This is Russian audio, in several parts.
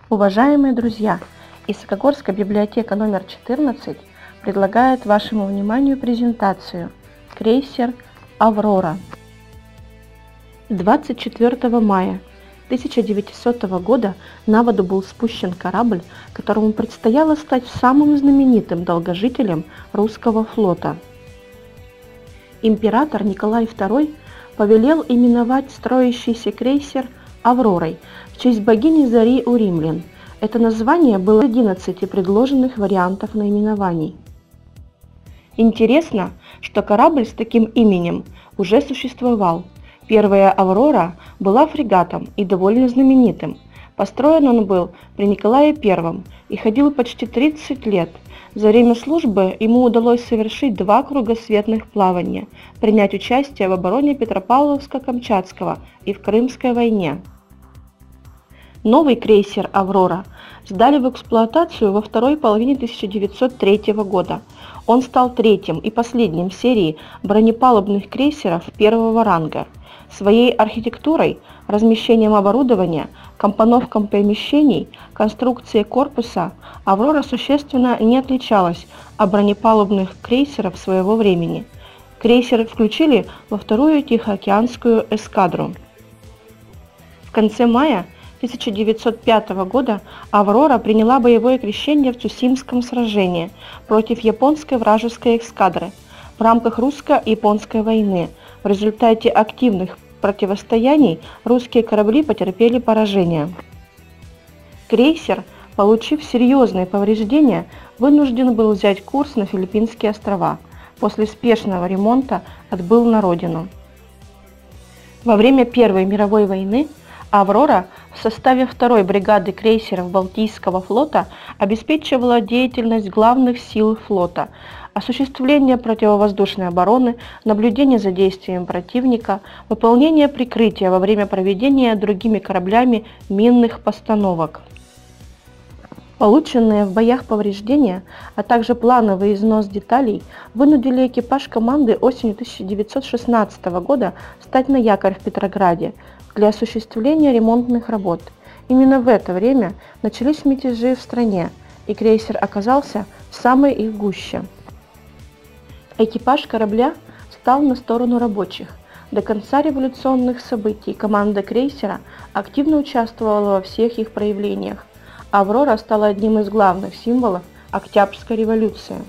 Уважаемые друзья, Исакогорская библиотека номер 14 предлагает вашему вниманию презентацию «Крейсер «Аврора». 24 мая 1900 года на воду был спущен корабль, которому предстояло стать самым знаменитым долгожителем русского флота. Император Николай II повелел именовать строящийся крейсер «Авророй» в честь богини Зари у римлян. Это название было 11 предложенных вариантов наименований. Интересно, что корабль с таким именем уже существовал. Первая «Аврора» была фрегатом и довольно знаменитым. Построен он был при Николае I и ходил почти 30 лет. За время службы ему удалось совершить 2 кругосветных плавания, принять участие в обороне Петропавловска-Камчатского и в Крымской войне. Новый крейсер «Аврора» сдали в эксплуатацию во второй половине 1903 года. Он стал третьим и последним в серии бронепалубных крейсеров первого ранга. Своей архитектурой, размещением оборудования, компоновкой помещений, конструкцией корпуса «Аврора» существенно не отличалась от бронепалубных крейсеров своего времени. Крейсер включили во вторую Тихоокеанскую эскадру. В конце мая 1905 года «Аврора» приняла боевое крещение в Цусимском сражении против японской вражеской эскадры в рамках русско-японской войны. В результате активных противостояний русские корабли потерпели поражение. Крейсер, получив серьезные повреждения, вынужден был взять курс на Филиппинские острова. После спешного ремонта отбыл на родину. Во время Первой мировой войны «Аврора» в составе 2-й бригады крейсеров Балтийского флота обеспечивала деятельность главных сил флота, осуществление противовоздушной обороны, наблюдение за действием противника, выполнение прикрытия во время проведения другими кораблями минных постановок. Полученные в боях повреждения, а также плановый износ деталей вынудили экипаж команды осенью 1916 года стать на якорь в Петрограде для осуществления ремонтных работ. Именно в это время начались мятежи в стране, и крейсер оказался в самой их гуще. Экипаж корабля стал на сторону рабочих. До конца революционных событий команда крейсера активно участвовала во всех их проявлениях. «Аврора» стала одним из главных символов Октябрьской революции.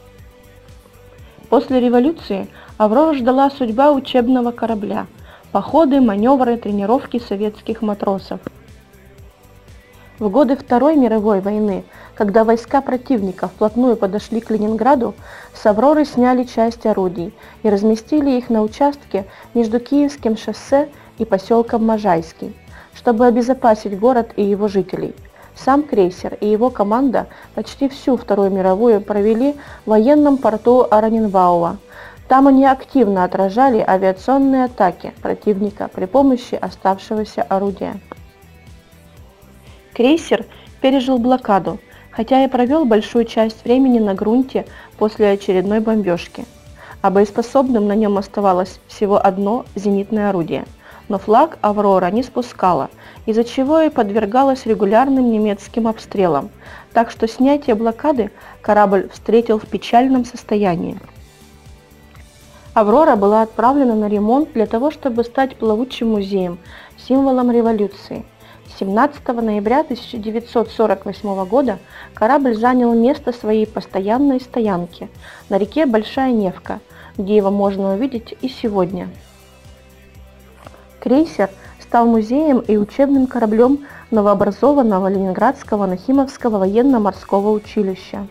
После революции «Аврору» ждала судьба учебного корабля, походы, маневры, тренировки советских матросов. В годы Второй мировой войны, когда войска противника вплотную подошли к Ленинграду, с «Авроры» сняли часть орудий и разместили их на участке между Киевским шоссе и поселком Можайский, чтобы обезопасить город и его жителей. Сам крейсер и его команда почти всю Вторую мировую провели в военном порту Аранинбауа. Там они активно отражали авиационные атаки противника при помощи оставшегося орудия. Крейсер пережил блокаду, хотя и провел большую часть времени на грунте после очередной бомбежки. А боеспособным на нем оставалось всего одно зенитное орудие. Но флаг «Аврора» не спускала, из-за чего и подвергалась регулярным немецким обстрелам, так что снятие блокады корабль встретил в печальном состоянии. «Аврора» была отправлена на ремонт для того, чтобы стать плавучим музеем, символом революции. 17 ноября 1948 года корабль занял место своей постоянной стоянки на реке Большая Невка, где его можно увидеть и сегодня. Крейсер стал музеем и учебным кораблем новообразованного Ленинградского Нахимовского военно-морского училища.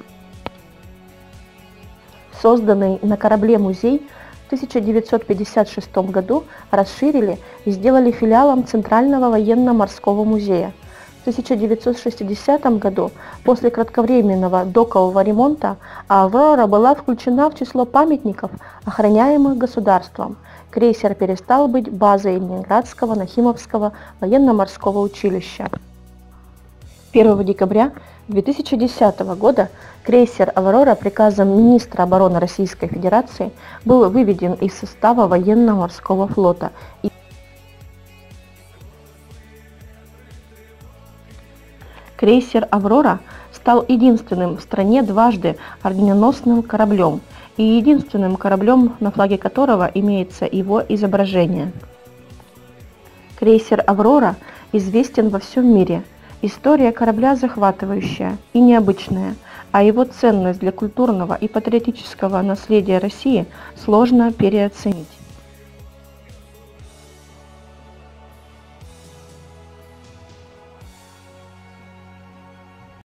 Созданный на корабле музей в 1956 году расширили и сделали филиалом Центрального военно-морского музея. В 1960 году, после кратковременного докового ремонта, «Аврора» была включена в число памятников, охраняемых государством. Крейсер перестал быть базой Ленинградского Нахимовского военно-морского училища. 1 декабря 2010 года крейсер «Аврора» приказом министра обороны Российской Федерации был выведен из состава военно-морского флота Крейсер «Аврора» стал единственным в стране дважды орденоносным кораблем и единственным кораблем, на флаге которого имеется его изображение. Крейсер «Аврора» известен во всем мире. История корабля захватывающая и необычная, а его ценность для культурного и патриотического наследия России сложно переоценить.